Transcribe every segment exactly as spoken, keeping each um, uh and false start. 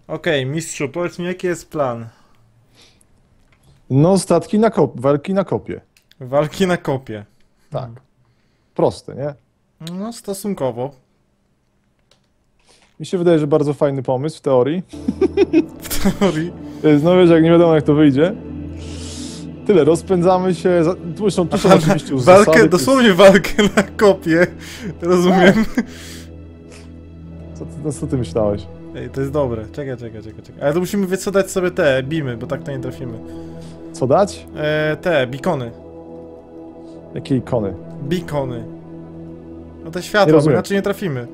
Okej, okay, mistrzu, powiedz mi, jaki jest plan? No, statki na kop, walki na kopie. Walki na kopie. Tak. Proste, nie? No, stosunkowo. Mi się wydaje, że bardzo fajny pomysł w teorii. W teorii. No wiesz, jak nie wiadomo jak to wyjdzie. Tyle, rozpędzamy się. Za... Tu są, tu są Aha, oczywiście już walkę, zasady, dosłownie jest... walkę na kopie. Rozumiem. Co ty, no, co ty myślałeś? Ej, to jest dobre. Czekaj, czekaj, czekaj, czekaj. Ale to musimy wysadzać sobie te bimy, bo tak to nie trafimy. Co dać? E, te, bikony. Jakie ikony? Bikony. No te światła, bo inaczej nie trafimy.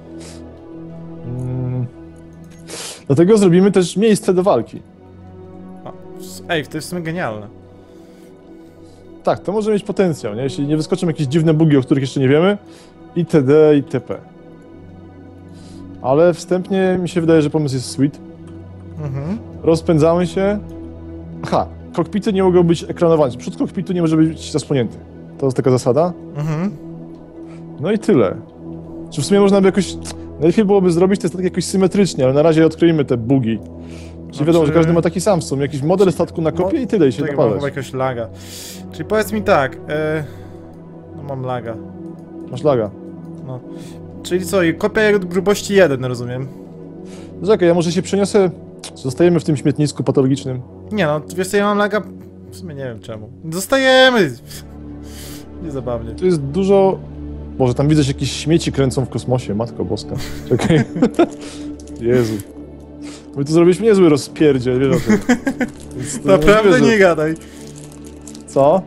Mm. Dlatego zrobimy też miejsce do walki. A, ej, to jest w sumie genialne. Tak, to może mieć potencjał, nie? Jeśli nie wyskoczą jakieś dziwne bugi, o których jeszcze nie wiemy. Itd. itp. Ale wstępnie mi się wydaje, że pomysł jest sweet. Mhm. Rozpędzamy się. Aha, kokpity nie mogą być ekranowane. Przód kokpitu nie może być zasłonięty. To jest taka zasada. Mhm. No i tyle. Czy w sumie można by jakoś... Najlepiej byłoby zrobić te statki jakoś symetrycznie, ale na razie odkryjmy te bugi. Czyli Znaczy... wiadomo, że każdy ma taki sam w sumie. Jakiś model statku na kopie i tyle i się Czekaj, mam napadać. chyba jakiegoś laga. Czyli powiedz mi tak, e... no mam laga. Masz laga. No. Czyli co, i kopia grubości jeden, rozumiem? Czekaj, ja może się przeniosę... Zostajemy w tym śmietnisku patologicznym. Nie no, wiesz co, ja mam laga... W sumie nie wiem czemu. Zostajemy! Niezabawnie. Tu jest dużo... Może tam widzę, że jakieś śmieci kręcą w kosmosie, matko boska. Czekaj. Jezu. My tu zrobiliśmy niezły rozpierdziel, wiesz o tym. Naprawdę nie gadaj. Co?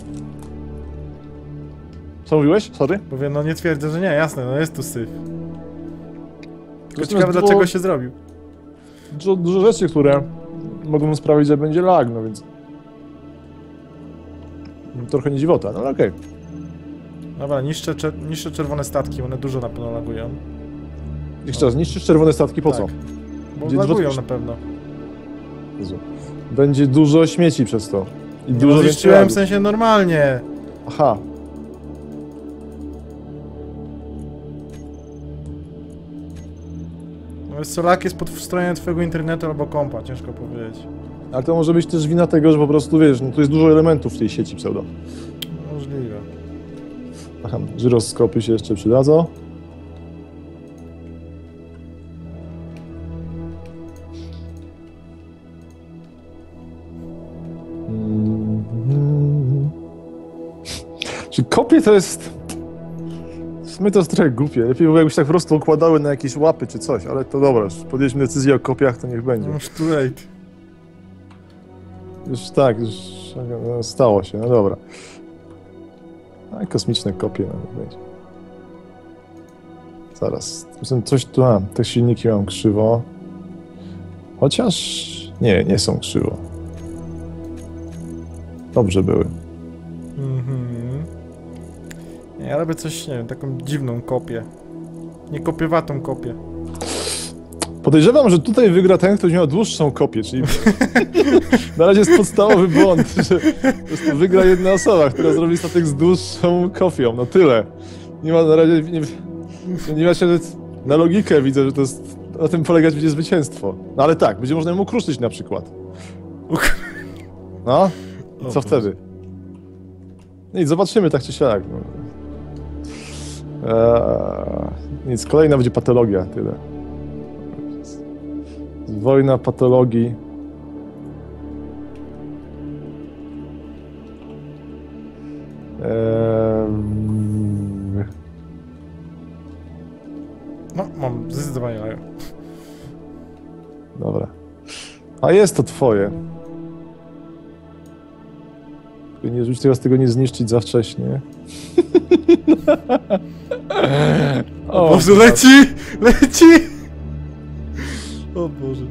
Co mówiłeś? Sorry? Mówię, no nie twierdzę, że nie, jasne, no jest tu syf. Tylko Zresztą ciekawe było... dlaczego się zrobił. Dużo, dużo rzeczy, które mogą sprawić, że będzie lag, no więc... Trochę nie dziwota, no ale okej. Okay. Dobra, niszczę, czer niszczę czerwone statki, one dużo na pewno lagują. Jeszcze raz, niszczysz czerwone statki, po tak. co? Bo Będzie lagują dużo... na pewno. Jezu. Będzie dużo śmieci przez to. I Nie, dużo no, zniszczyłem lagu. w sensie normalnie. Aha. No solak jest pod wstrojem twojego internetu albo kompa, ciężko powiedzieć. Ale to może być też wina tego, że po prostu, wiesz, no tu jest dużo elementów w tej sieci pseudo. Możliwe. Aha, żyroskopy się jeszcze przydadzą. Mm-hmm. Czy kopie to jest... W sumie to jest trochę głupie. Lepiej by jakbyś tak po prostu układały na jakieś łapy czy coś, ale to dobra, już podjęliśmy decyzję o kopiach, to niech będzie. Już too late. Już tak, już no, stało się, no dobra. A kosmiczne kopie no, będzie. Zaraz, coś tu mam, te silniki mam krzywo. Chociaż... Nie, nie są krzywo. Dobrze były. Mhm. Ja robię coś, nie wiem, taką dziwną kopię. Nie kopiowatą kopię. Podejrzewam, że tutaj wygra ten, kto miał dłuższą kopię, czyli na razie jest podstawowy błąd, że po prostu wygra jedna osoba, która zrobi statek z dłuższą kopią, no tyle. Nie ma na razie, nie, nie ma się na logikę, widzę, że to jest, na tym polegać będzie zwycięstwo. No ale tak, będzie można ją ukruszyć na przykład. No, i co wtedy? Nic, zobaczymy tak czy siak. No. Eee, nic, kolejna będzie patologia, tyle. Wojna patologii. Eee... No, mam zdecydowanie laga. Dobra. A jest to twoje. Tylko nie rzuć teraz tego nie zniszczyć za wcześnie. O Boże, leci! Leci! O Boże.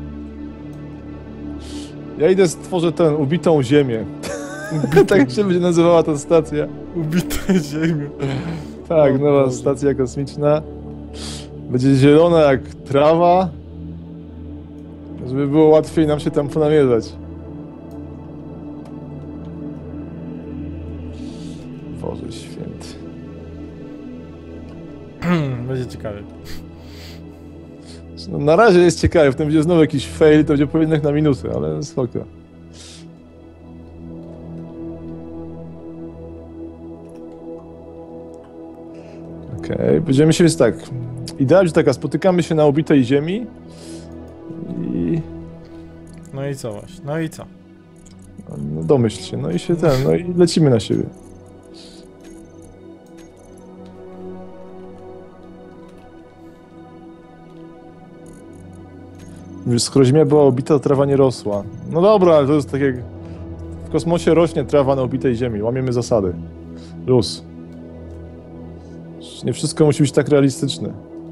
Ja idę stworzę tę ubitą ziemię. Tak się będzie nazywała ta stacja. Ubita ziemią. Tak, O nowa Boże. stacja kosmiczna. Będzie zielona jak trawa. Żeby było łatwiej nam się tam ponamierzać. Boże święty. Będzie ciekawie. No, na razie jest ciekawe, potem będzie znowu jakiś fail, to będzie pojedynek na minusy, ale spoko. Okej, okay. Będziemy się, więc tak, idea będzie taka, spotykamy się na obitej ziemi i... No i co właśnie, no i co? No domyśl się, no i się ten, no i lecimy na siebie. Mówisz, skoro ziemia była obita, to trawa nie rosła. No dobra, ale to jest tak jak... W kosmosie rośnie trawa na obitej ziemi, łamiemy zasady. Luz. Nie wszystko musi być tak realistyczne.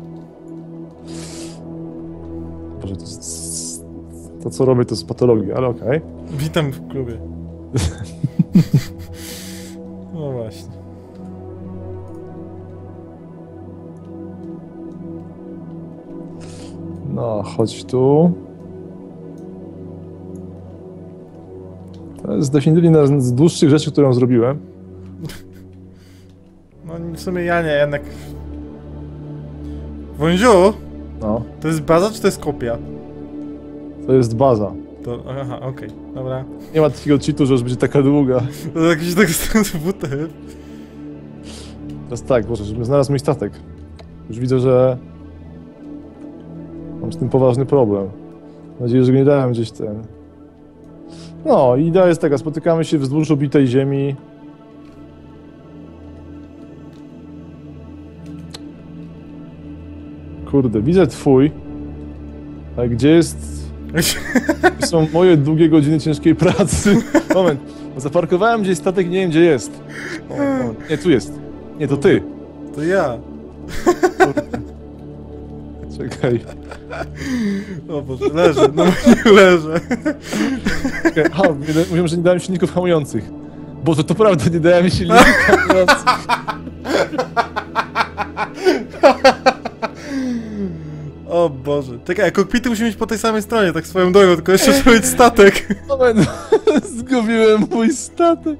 Boże, to jest... To co robię to jest patologia, ale okej. Okay. Witam w klubie. No właśnie. No, chodź tu. To jest definitywnie jedna z dłuższych rzeczy, którą zrobiłem. No w sumie ja nie, jednak... Wąziu? No. To jest baza czy to jest kopia? To jest baza. To, aha, okej, okay, dobra. Nie ma takiego cheatu, że już będzie taka długa. To jakiś tak z W T F. Teraz tak, Boże, żebym znalazł mój statek. Już widzę, że... Mam z tym poważny problem. Mam nadzieję, że go nie dałem gdzieś ten... No, idea jest taka, spotykamy się wzdłuż obitej ziemi. Kurde, widzę twój. Ale gdzie jest... Gdzie są moje długie godziny ciężkiej pracy? Moment, zaparkowałem gdzieś statek, nie wiem gdzie jest. O, moment. Nie, tu jest. Nie, to ty. To ja. Czekaj. O Boże, leżę, no leżę. Czekaj, aha, mówią, że nie dałem silników hamujących. Boże, to prawda, nie dałem silników hamujących. O Boże. Czekaj, kokpity musi mieć po tej samej stronie, tak swoją drogą, tylko jeszcze trzeba mieć statek. Moment, zgubiłem mój statek.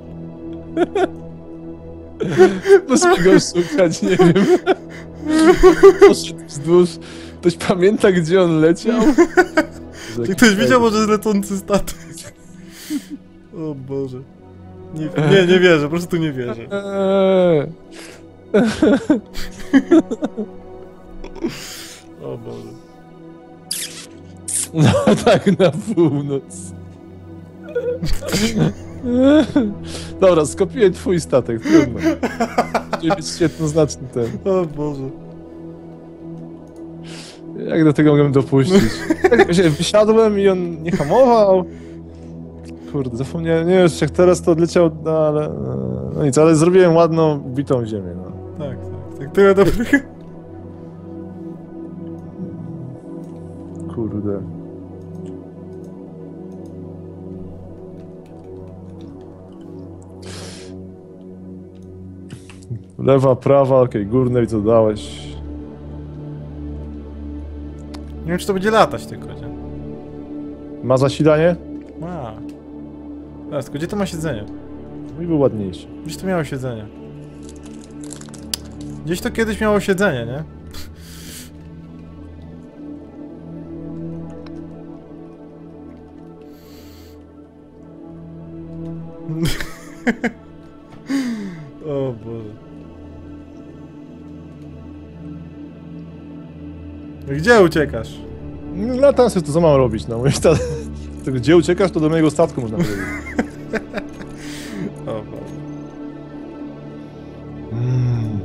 Muszę go szukać, nie wiem. Poszedł wzdłuż. Ktoś pamięta, gdzie on leciał? Czy ktoś widział może lecący statek? O Boże. Nie, nie, nie wierzę, po prostu nie wierzę. Eee. O Boże. No tak, na północ. Dobra, skopiuję twój statek, trudno. Musi być świetnoznaczny ten. O Boże. Jak do tego mogłem dopuścić? Ja wysiadłem i on nie hamował. Kurde, zapomniałem, nie wiem, jak teraz to odleciał, no ale... No nic, ale zrobiłem ładną, bitą ziemię, no. Tak, tak, tak, tyle dobrych. Kurde. Lewa, prawa, okej, okay, górne i co dałeś. Nie wiem, czy to będzie latać tylko, nie? Ma zasilanie? Ma. Teraz, tylko gdzie to ma siedzenie? Mi był ładniejszy. Gdzieś to miało siedzenie. Gdzieś to kiedyś miało siedzenie, nie? O Boże. Gdzie uciekasz? No, latam sobie, to co mam robić, no. Mówisz, ta... Gdzie uciekasz, to do mojego statku można powiedzieć. O Boże. Mm.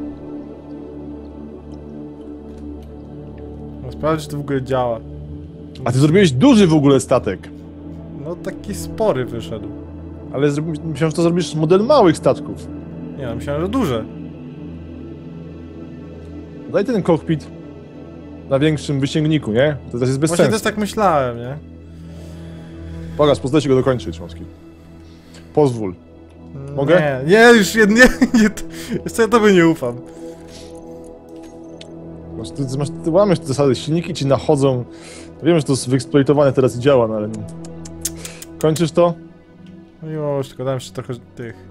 No, sprawdź, czy to w ogóle działa. A ty zrobiłeś duży w ogóle statek. No taki spory wyszedł. Ale zrobi... myślałem, że to zrobisz model małych statków. Nie no, myślałem, że duże. Daj ten kokpit na większym wysięgniku, nie? To też jest bez Właśnie sensu. też tak myślałem, nie? Pokaż, pozwolę ci go dokończyć, Moski. Pozwól. Mogę? Nie, nie, już nie, nie, nie jeszcze ja tobie nie ufam. Masz, ty, masz, ty łamiesz te zasady, silniki ci nachodzą. Wiem, że to jest wyeksploitowane teraz i działa, no ale... Kończysz to? No już, tylko dam jeszcze trochę tych...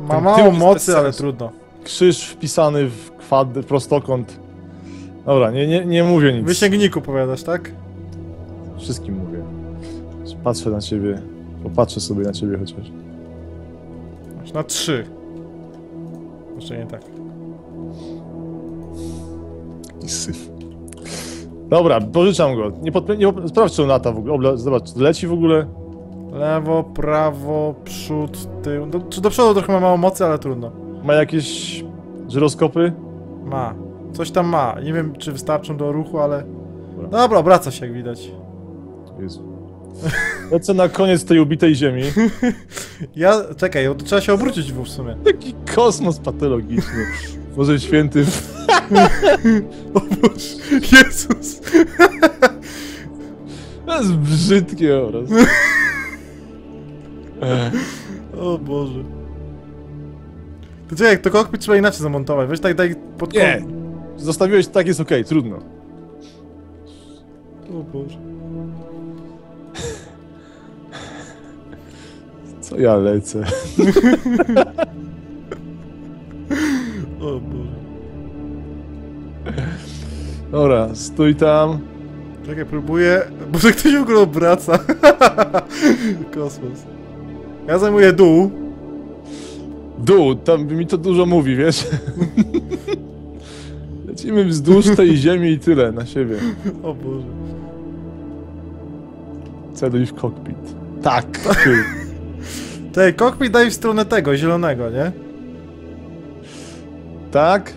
Ma Ten mało tył jest bez mocy, ale sensu. trudno. Krzyż wpisany w kwad... prostokąt. Dobra, nie, nie, nie mówię nic. Wysięgniku powiadasz, tak? Wszystkim mówię. Patrzę na ciebie. Popatrzę sobie na ciebie chociaż. Masz na trzy. Jeszcze nie tak. Jaki syf. Dobra, pożyczam go. Nie, pod, nie pod, sprawdź, czy on lata w ogóle. Obla, zobacz, czy leci w ogóle? Lewo, prawo, przód, tył. Do, czy do przodu trochę ma mało mocy, ale trudno. Ma jakieś żyroskopy? Ma. Coś tam ma. Nie wiem, czy wystarczą do ruchu, ale... Dobra. Dobra, obraca się jak widać. Jezu. Lecę na koniec tej ubitej ziemi. Ja... Czekaj, to trzeba się obrócić w sumie. Jaki kosmos patologiczny. Boże święty. O Boże, Jezus! To jest brzydkie oraz. O Boże. To czekaj, to kokpit trzeba inaczej zamontować. Weź tak daj pod Nie! kąt. Zostawiłeś tak, jest okej, trudno. O Boże. Co ja lecę? O Boże. Dobra, stój tam. Czekaj, próbuję... Boże, ktoś w ogóle obraca. Kosmos. Ja zajmuję dół. Dół, tam mi to dużo mówi, wiesz? Lecimy wzdłuż tej ziemi i tyle, na siebie. O Boże. Celuj w kokpit. Tak, ty. Czekaj, kokpit daj w stronę tego, zielonego, nie? Tak?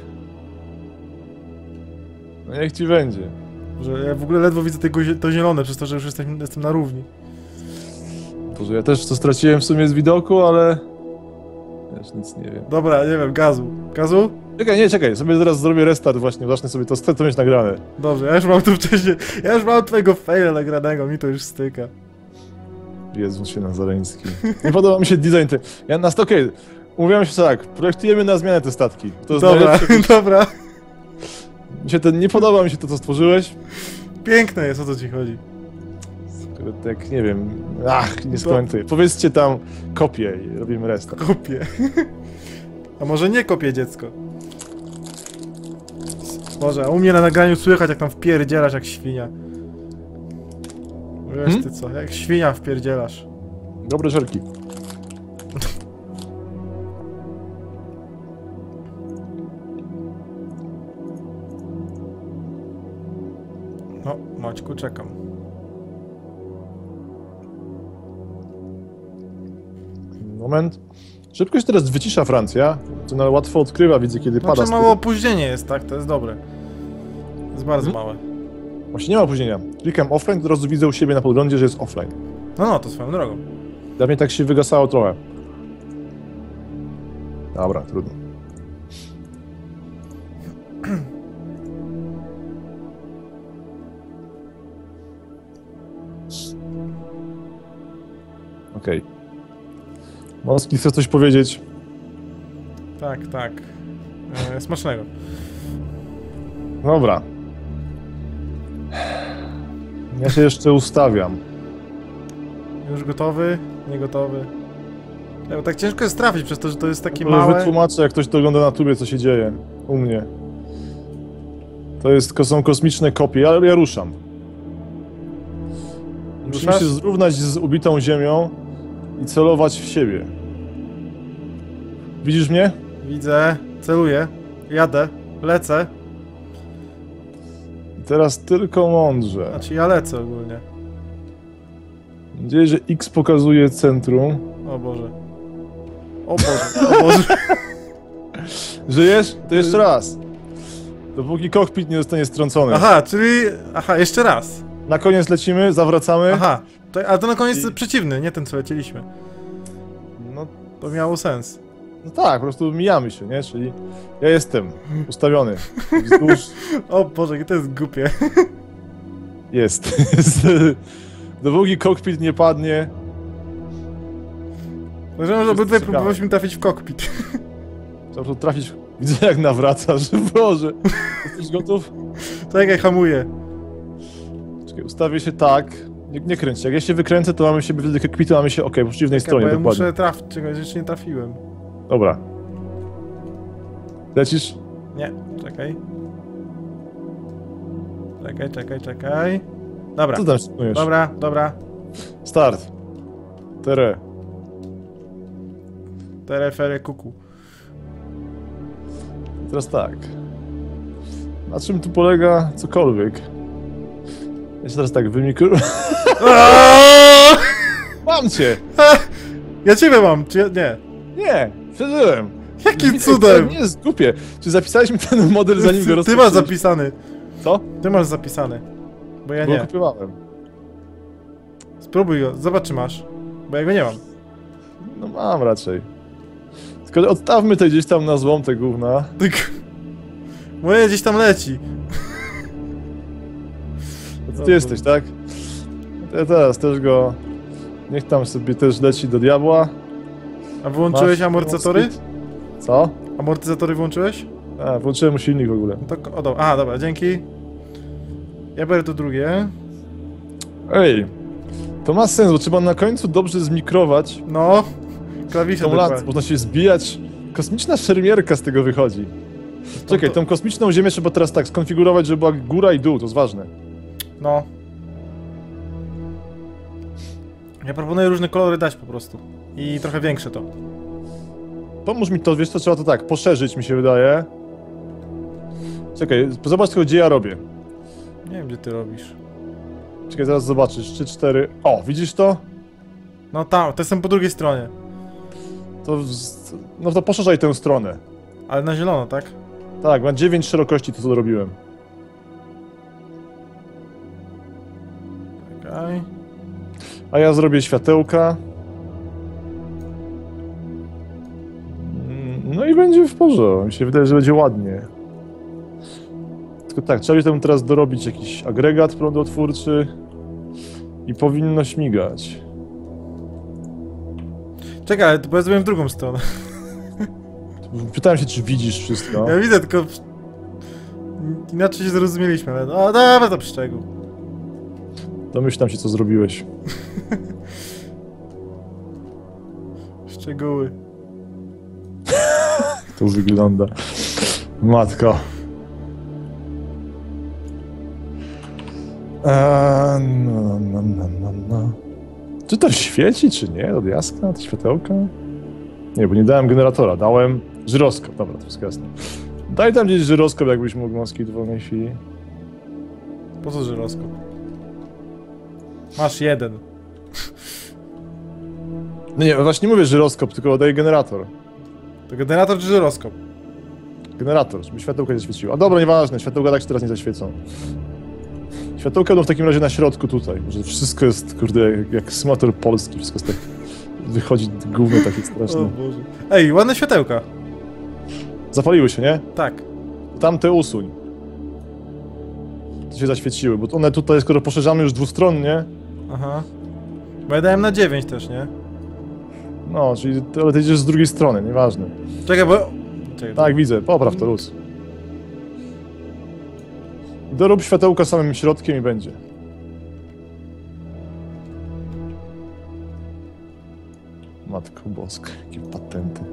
No niech ci będzie. Że ja w ogóle ledwo widzę tego, zie- to zielone, przez to, że już jestem, jestem na równi. Boże, ja też to straciłem w sumie z widoku, ale... Też nic nie wiem. Dobra, nie wiem, gazu. Gazu? Czekaj, nie, czekaj, sobie zaraz zrobię restart właśnie, zacznę sobie to, chcę to mieć nagrane. Dobrze, ja już mam tu wcześniej... Ja już mam twojego faila nagranego, mi to już styka. Jezus się nazareński. Nie podoba mi się design ty. Ja na sto, okej, umówiłem się tak, projektujemy na zmianę te statki. To jest Dobra, najlepsze. dobra. Mi się ten, nie podoba mi się to, co stworzyłeś. Piękne jest, o co ci chodzi. Skoro tak, nie wiem, ach, nie skomentuję. Powiedzcie tam kopię i robimy restart. Kopię. A może nie kopię, dziecko? Może, a u mnie na nagraniu słychać, jak tam wpierdzielasz jak świnia. Wiesz Hmm? ty co, jak świnia wpierdzielasz. Dobre żerki. No, Maćku, czekam. Moment. Szybkość teraz wycisza Francja. To na łatwo odkrywa, widzę, kiedy pada. Znaczy z małe tyłu. opóźnienie jest, tak? To jest dobre. Jest bardzo Hmm? małe. Właśnie nie ma opóźnienia. Klikam offline, od razu widzę u siebie na podglądzie, że jest offline. No, no, to swoją drogą. Dla mnie tak się wygasało trochę. Dobra, trudno. Okej. Okay. Moski, chcesz coś powiedzieć? Tak, tak. E, smacznego. Dobra. Ja się jeszcze ustawiam. Już gotowy? Nie gotowy? Ja, bo tak ciężko jest trafić przez to, że to jest takie Może małe... wytłumaczę, jak ktoś to ogląda na tubie, co się dzieje u mnie. To jest, to są kosmiczne kopie, ja, ja ruszam. Musimy Ruszasz? się zrównać z ubitą ziemią i celować w siebie. Widzisz mnie? Widzę, celuję, jadę, lecę. I teraz tylko mądrze. Znaczy ja lecę ogólnie. Mam nadzieję, że X pokazuje centrum. O Boże. O Boże, o Boże. Żyjesz? To jeszcze raz. Dopóki kokpit nie zostanie strącony. Aha, czyli... Aha, jeszcze raz. Na koniec lecimy, zawracamy. Aha, to, ale to na koniec I- przeciwny, nie ten co lecieliśmy. No, To miało sens. no tak, po prostu mijamy się, nie? Czyli ja jestem ustawiony. Wzdłuż O Boże, jakie to jest głupie. jest. Dopóki kokpit nie padnie. Uważam, że obydwaj ciekawe. próbowaliśmy trafić w kokpit. Trzeba tu trafić. Widzę, jak nawracasz. Boże. Jesteś gotów? Czekaj, hamuję. Czekaj, ustawię się tak. Nie, nie kręć się. Jak ja się wykręcę, to mamy się wtedy kokpitu, mamy się ok, po przeciwnej Czekaj, bo stronie, ja dokładnie. muszę trafić, czegoś jeszcze nie trafiłem. Dobra. Lecisz? Nie, czekaj. Czekaj, czekaj, czekaj. Dobra. Co tam szykujesz? Dobra, dobra. Start. Tere. Terefere kuku. Teraz tak. Na czym tu polega cokolwiek? Ja się teraz tak wymikru... Mam cię! Ja ciebie mam, czy ja... nie? Nie, przeżyłem. Jakim Nie, cudem? Nie jest głupie. Czy zapisaliśmy ten model zanim go Ty rozpoczęliśmy? masz zapisany. Co? Ty masz zapisany. Bo ja Bo nie. kopiowałem. Spróbuj go, zobacz czy masz. Bo ja go nie mam. No mam raczej. Tylko odstawmy to gdzieś tam na złom te gówna. Tylko... Moje gdzieś tam leci. To ty jesteś, tak? To ja teraz też go... Niech tam sobie też leci do diabła. A wyłączyłeś Masz amortyzatory? speed? Co? Amortyzatory włączyłeś? A, włączyłem mu silnik w ogóle. No to... O, dobra. Aha, dobra, dzięki. Ja biorę to drugie. Ej, to ma sens, bo trzeba na końcu dobrze zmikrować No. Klawisze tą lancę, dokładnie. można się zbijać. Kosmiczna szermierka z tego wychodzi. Czekaj, to- tą kosmiczną ziemię trzeba teraz tak skonfigurować, żeby była góra i dół, to jest ważne. No. Ja proponuję różne kolory dać po prostu. I trochę większe to. Pomóż mi to, wiesz co, trzeba to tak, poszerzyć mi się wydaje. Czekaj, zobacz tylko gdzie ja robię. Nie wiem gdzie ty robisz. Czekaj, zaraz zobaczysz, trzy, cztery... O, widzisz to? No tam, to jestem po drugiej stronie. To... w- No to poszerzaj tę stronę. Ale na zielono, tak? Tak, ma dziewięć szerokości to co zrobiłem. Czekaj. A ja zrobię światełka. Mm, No i będzie w porządku. Mi się wydaje, że będzie ładnie. Tylko tak, trzeba by temu teraz dorobić jakiś agregat prądotwórczy i powinno śmigać. Czekaj, ale to powiedzmy w drugą stronę. Pytałem się, czy widzisz wszystko. Ja widzę, tylko... Inaczej się zrozumieliśmy, ale... O, dobra, to szczegół. Domyślam się, co zrobiłeś. Szczegóły. Jak to wygląda. Matko. Eee, no, no, no, no, no. Czy to świeci, czy nie? Od jaskra, to światełka? Nie, bo nie dałem generatora, dałem żyroskop. Dobra, to wszystko jasne. Daj tam gdzieś żyroskop, jakbyś mógł moski w wolnej chwili. Po co żyroskop? Masz jeden. No nie, właśnie nie mówię żyroskop, tylko daj generator. To generator czy żyroskop? Generator, żeby światełka nie zaświeciło. A dobra, nieważne, światełka tak się teraz nie zaświecą. Światełka no w takim razie na środku tutaj, że wszystko jest, kurde, jak, jak symulator polski, wszystko jest tak... Wychodzi gówno takie O straszne. Boże. Ej, ładne światełka. Zapaliły się, nie? Tak. Tamte usuń. To się zaświeciły, bo one tutaj, skoro poszerzamy już dwustronnie, Aha. Bo ja dałem na dziewięć też, nie? no, czyli, ale ty idziesz z drugiej strony, nieważne. Czekaj, bo... Czekaj, Tak, widzę, popraw to, luz. Dorób światełka samym środkiem i będzie. Matko boska, jakie patenty.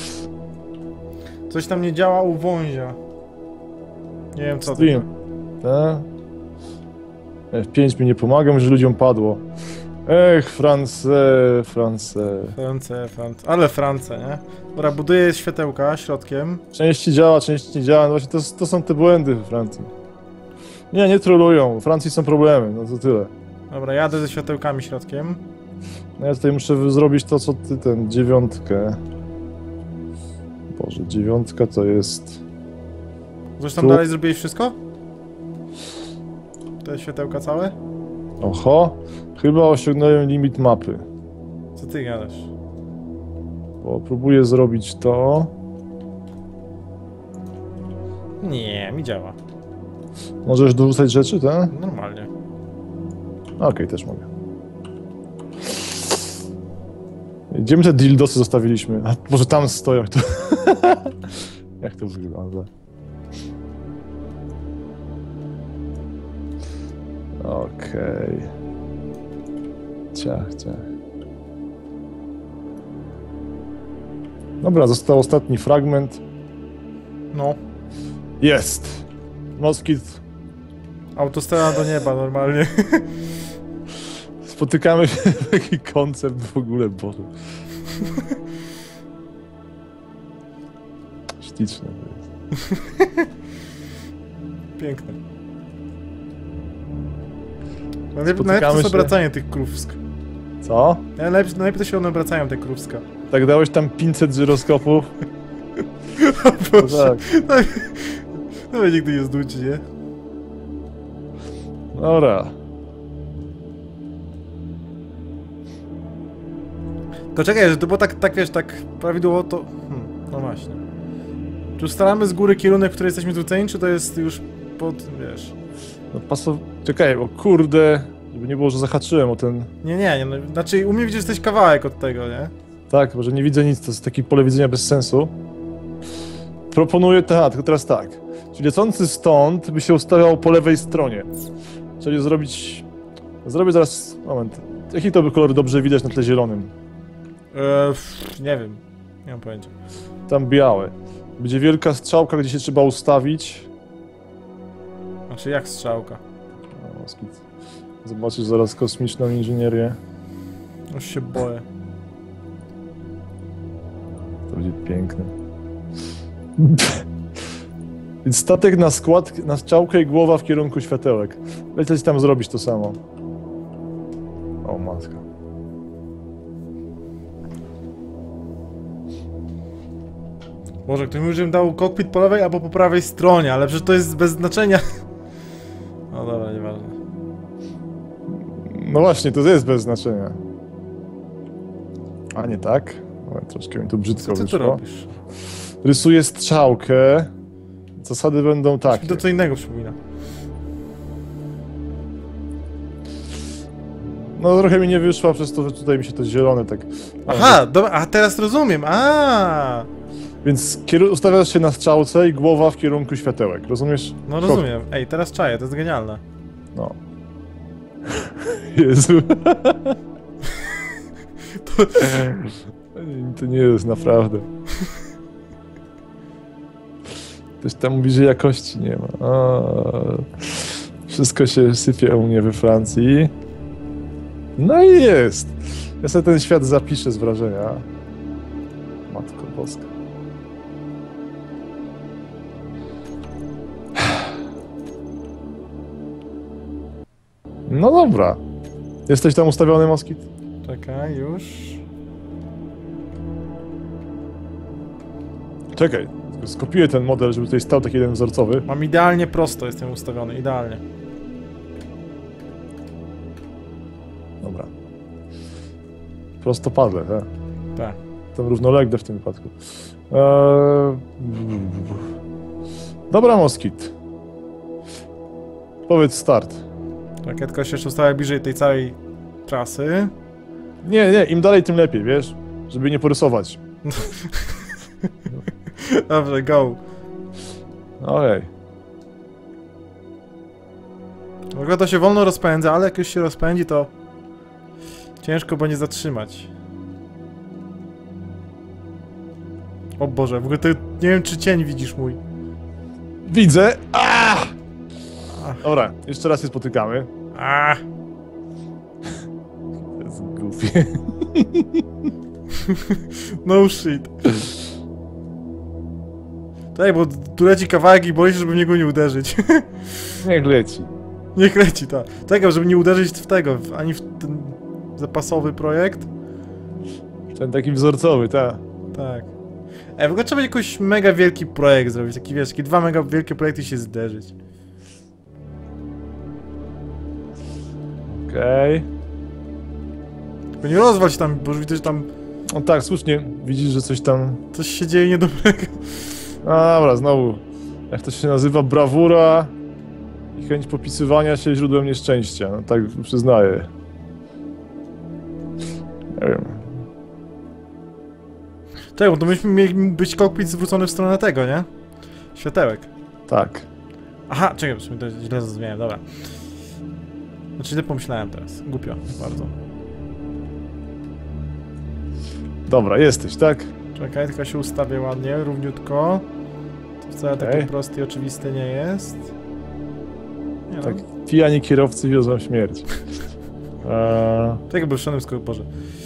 Coś tam nie działa u wązia. Nie wiem co to. Stream. Tak? F pięć mi nie pomaga, że ludziom padło. Ech, France, France. France, France. Ale France, nie? Dobra, buduję światełka środkiem. Części działa, części nie działa. No właśnie to, to są te błędy we Francji. Nie, nie trolują. W Francji są problemy, no to tyle. Dobra, jadę ze światełkami środkiem. No ja tutaj muszę zrobić to, co ty, ten, dziewiątkę. Boże, dziewiątka to jest... Zresztą Tu. dalej zrobiłeś wszystko? Te światełka całe? Oho, chyba osiągnąłem limit mapy. Co ty gadasz? Bo próbuję zrobić to. Nie, mi działa. Możesz dorzucać rzeczy, tak? Normalnie. Okej, okay, też mogę. Gdzie my te dildosy zostawiliśmy? A może tam stoją? Jak to, jak to wygląda? Okej. Okay. Ciach, ciach. Dobra, został ostatni fragment. No. Jest! Moskit. Autostrada do nieba normalnie. Spotykamy się, taki koncept w ogóle, Boże. Śliczne to jest. Piękne. Najlepiej, najlepiej to jest obracanie tych krówsk. Co? Najlepiej, najlepiej to się one obracają, te krówska. Tak dałeś tam pięćset żyroskopów? O Boże. No tak. No mnie nigdy nie znudzi, nie? Dobra. To czekaj, że to było tak, tak wiesz, tak prawidłowo to... Hmm, no właśnie. Czy ustalamy z góry kierunek, w który jesteśmy zwróceni, czy to jest już pod, wiesz... No pasow... Czekaj, bo kurde... Żeby nie było, że zahaczyłem o ten... Nie, nie, nie, no, znaczy u mnie widzisz, że jesteś kawałek od tego, nie? Tak, może nie widzę nic, to jest takie pole widzenia bez sensu. Proponuję, tak, tylko teraz tak. Czyli lecący stąd by się ustawiał po lewej stronie. Czyli zrobić... Zrobię zaraz... Moment. Jaki to by kolor dobrze widać na tle zielonym? Eee, nie wiem. Nie mam pojęcia. Tam białe. Będzie wielka strzałka, gdzie się trzeba ustawić. Znaczy jak strzałka? O, skit. Zobaczysz zaraz kosmiczną inżynierię. Już się boję. To będzie piękne. Więc statek na skład, na strzałkę i głowa w kierunku światełek. Lecieć tam zrobić to samo. O matka. Boże, ktoś mi żebym dał kokpit po lewej albo po prawej stronie, ale przecież to jest bez znaczenia. No dobra, nieważne. No właśnie, to jest bez znaczenia. A nie tak? O, troszkę mi tu brzydko Co ty wyszło. tu robisz? Rysuję strzałkę. Zasady będą takie. To co innego przypomina. No trochę mi nie wyszła przez to, że tutaj mi się to zielone tak... Aha, dobra, a teraz rozumiem, a. Więc ustawiasz się na strzałce i głowa w kierunku światełek, rozumiesz? No rozumiem. Ej, teraz czaję, to jest genialne. No. Jezu. To... to nie jest naprawdę. Ktoś tam mówi, że jakości nie ma. A, wszystko się sypie u mnie we Francji. No i jest. Ja sobie ten świat zapiszę z wrażenia. Matko Boska. No dobra. Jesteś tam ustawiony, Moskit? Czekaj, już. Czekaj. Skopiuję ten model, żeby tutaj stał taki jeden wzorcowy. Mam idealnie prosto, jestem ustawiony, idealnie. Dobra. Prostopadle, tak? Tak. Tam równolegle w tym wypadku. Eee... Dobra, Moskit. Powiedz start. Tak, ja tylko się jeszcze ustawię bliżej tej całej trasy. Nie, nie, im dalej, tym lepiej, wiesz? Żeby nie porysować. Dobrze, go. Okej. W ogóle to się wolno rozpędza, ale jak już się rozpędzi, to ciężko będzie zatrzymać. O Boże, w ogóle to nie wiem, czy cień widzisz mój. Widzę! Ah! Ach. Dobra, jeszcze raz się spotykamy. Ah. To jest głupie. No shit. Tak, bo tu leci kawałek i boję się, żeby w niego nie uderzyć. Niech leci. Niech leci, tak. Czekam, żeby nie uderzyć w tego, w, ani w ten zapasowy projekt. Ten taki wzorcowy, tak. Tak. Ej, w ogóle trzeba jakiś mega wielki projekt zrobić, taki wiesz, takie dwa mega wielkie projekty się zderzyć. Okej. Okay. Tylko nie rozwal się tam, bo już widzę, że tam No tak, słusznie. Widzisz, że coś tam... coś się dzieje niedobrego. A, dobra, znowu. Jak to się nazywa? Brawura i chęć popisywania się źródłem nieszczęścia. No tak przyznaję. Nie wiem. Czekaj, bo to myśmy mieli być kokpit zwrócony w stronę tego, nie? Światełek. Tak. Aha, czekaj, w sumie to źle zrozumiałem, dobra. Znaczy źle pomyślałem teraz, głupio, bardzo. Dobra, jesteś, tak? Czekaj, tylko się ustawię ładnie, równiutko. To wcale Okej. takie proste i oczywiste nie jest. Nie no. Tak, pijani kierowcy wiozą śmierć. Eee, Tego był szanem skoro Boże.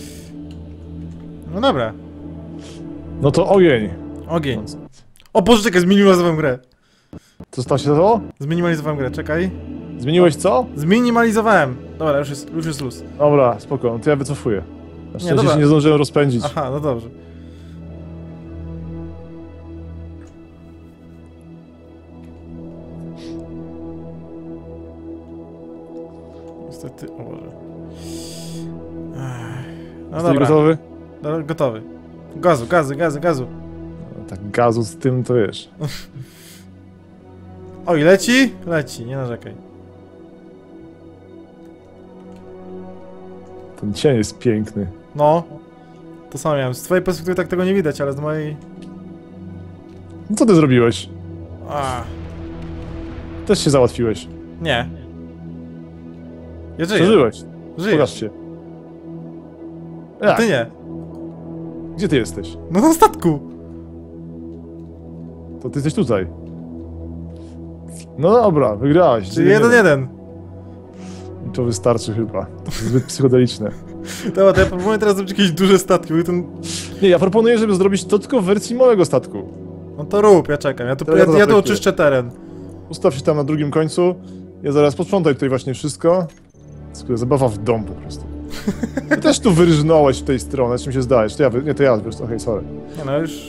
No dobra. no to ogień. Ogień. O Boże, czekaj, zminimalizowałem grę. Co stało się to? Zminimalizowałem grę, czekaj. Zmieniłeś co? Zminimalizowałem. Dobra, już jest, już jest luz. Dobra, spoko, no to ja wycofuję. Na szczęście dobra. się nie zdążyłem rozpędzić. Aha, no dobrze. Niestety, o Boże. Ech. No Jesteś dobra, gotowy? no, gotowy. Gazu, gazu, gazu, gazu. No, tak gazu z tym to wiesz. Oj, leci? Leci, nie narzekaj. Ten cień jest piękny. No. To samo miałem. Z twojej perspektywy tak tego nie widać, ale z mojej... No co ty zrobiłeś? A, Też się załatwiłeś. nie. Ja żyję. Przeżyłeś. Żyję. Pokaż się. A Jak? ty nie. Gdzie ty jesteś? No na statku. To ty jesteś tutaj. No dobra, wygrałeś. Czyli jeden jeden. I to wystarczy chyba. To jest zbyt psychodeliczne. Dobra, to ja próbuję teraz zrobić jakieś duże statki, bo ten... Nie, ja proponuję, żeby zrobić to tylko w wersji małego statku. No to rób, ja czekam. Ja tu, To ja ja, to ja tu zaprojektuję. oczyszczę teren. Ustaw się tam na drugim końcu. Ja zaraz posprzątaj tutaj właśnie wszystko. Skoro zabawa w dom po prostu. Ty też tu wyrżnąłeś w tej stronie, czym się zdajesz? To ja, wy- nie, to ja, wiesz, okej, sorry. Nie no, już...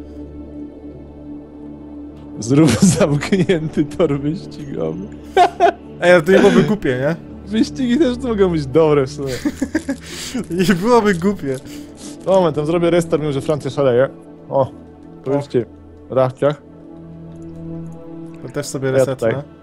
Zrób zamknięty tor wyścigowy. Ej, ale to nie byłoby głupie, nie? Wyścigi też to mogą być dobre w sumie. Nie byłoby głupie. Moment, tam zrobię restart, mimo że Francja szaleje. O, powiedzcie, rachciach. To też sobie Ja resetnę. tutaj.